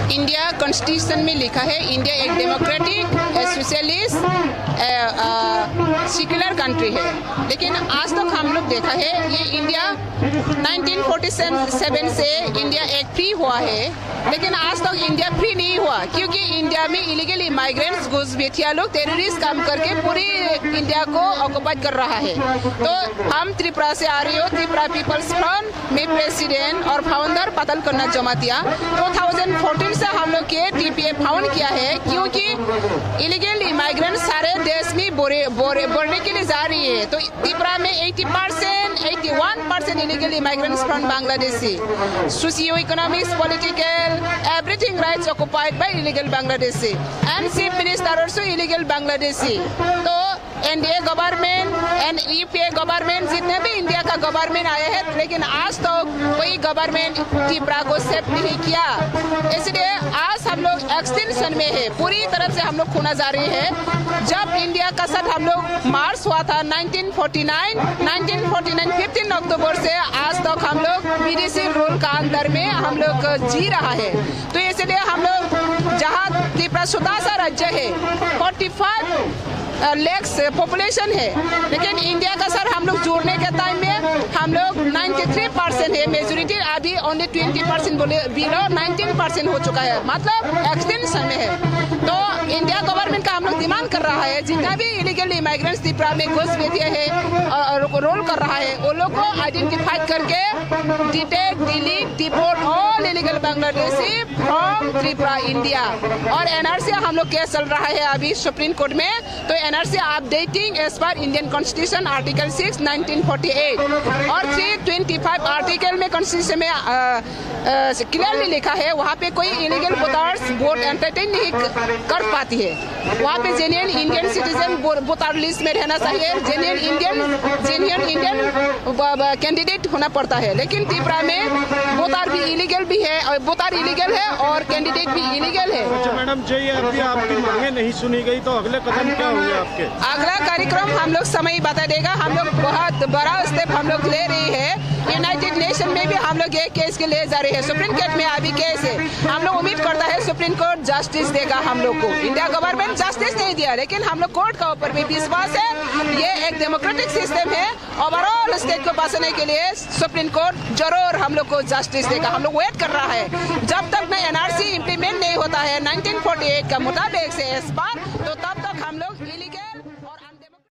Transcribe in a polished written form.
India constitution में लिखा है इंडिया एक डेमोक्रेटिक सोशलिस्ट सेक्युलर कंट्री है, लेकिन आज तक हम लोग देखा है ये इंडिया 1947 से इंडिया एक फ्री हुआ है, लेकिन आज तक इंडिया फ्री नहीं हुआ क्योंकि इंडिया में इलीगल इमाइग्रेंट्स घुसपैठिया लोग टेररिस्ट काम करके पूरी इंडिया को ऑक्युपाइड कर रहा है। तो हम त्रिपुरा से आ रही हो, त्रिपुरा पीपल्स फ्रंट में प्रेसिडेंट और फाउंडर पतन करना जमातिया 2014 से हम लोग के टीपीए फाउंड किया है क्योंकि इलीगल इमाइग्रेंट सारे देश में बढ़ने के लिए जा रही है। तो त्रिपुरा में 80%, 81% illegal immigrants from Bangladeshi, socio economics, political, everything rights occupied by illegal Bangladeshi and chief minister also illegal Bangladeshi। तो NDA government and UPA government जितने भी इंडिया का गवर्नमेंट आया है, लेकिन आज तो कोई गवर्नमेंट त्रिपुरा को सेव नहीं किया। इसलिए आज हम लोग एक्सटेंशन में है, पूरी तरफ से हम लोग खोना जा रहे हैं। जब इंडिया का साथ हम लोग मार्च हुआ था 1949 15 अक्टूबर से आज तक हम लोग विदेशी रूल का अंदर में हम लोग जी रहा है। तो इसलिए हम लोग जहाँ त्रिपुरा छोटा सा राज्य है, 45 लैक्स पॉपुलेशन है, लेकिन इंडिया का सर हम लोग जोड़ने के टाइम में हम लोग 93% है मेजोरिटी, अभी ओनली 20% बिलो 19% हो चुका है, मतलब एक्सटेंशन में है। तो इंडिया गवर्नमेंट का हम लोग डिमांड कर रहा है जितना भी इलीगल इमाइग्रेंट्स त्रिपुरा में घुसपैठिया है रोल कर रहा है, वो लोग को आइडेंटिफाई करके detect, delete, deport all illegal Bangladeshi from Tripura India. और एनआरसी हम लोग केस चल रहा है अभी सुप्रीम कोर्ट में। तो NRC updating as per Indian constitution article 6 1948 और 325 आर्टिकल में कॉन्स्टिट्यूशन में क्लियरली लिखा है वहाँ पे कोई इलीगल वोटर्स वोट एंटरटेन नहीं कर पाती है। वहाँ पे genuine Indian citizen voter list में रहना चाहिए, जेन्युइन इंडियन कैंडिडेट होना पड़ता है, लेकिन त्रिपुरा में वोटर भी इलीगल भी है और वोटर इलीगल है और कैंडिडेट भी इलीगल है। अच्छा मैडम जी, अभी आपकी मांगे नहीं सुनी गई तो अगले कदम क्या होंगे आपके? अगला कार्यक्रम हम लोग समय बता देगा। हम लोग बहुत बड़ा स्टेप हम लोग ले रही है, यूनाइटेड नेशन में भी हम लोग ये केस के ले जा रहे हैं, सुप्रीम कोर्ट में अभी केस है। हम लोग उम्मीद करता है सुप्रीम कोर्ट जस्टिस देगा हम लोग को। इंडिया गवर्नमेंट जस्टिस नहीं दिया, लेकिन हम लोग कोर्ट का ऊपर भी विश्वास है, ये एक डेमोक्रेटिक सिस्टम है, ओवरऑल स्टेट को बचाने के लिए सुप्रीम कोर्ट जरूर हम लोग को जस्टिस देगा। हम लोग वेट कर रहा है, जब तक न एनआरसी इम्प्लीमेंट नहीं होता है 1948 का मुताबिक से इस बार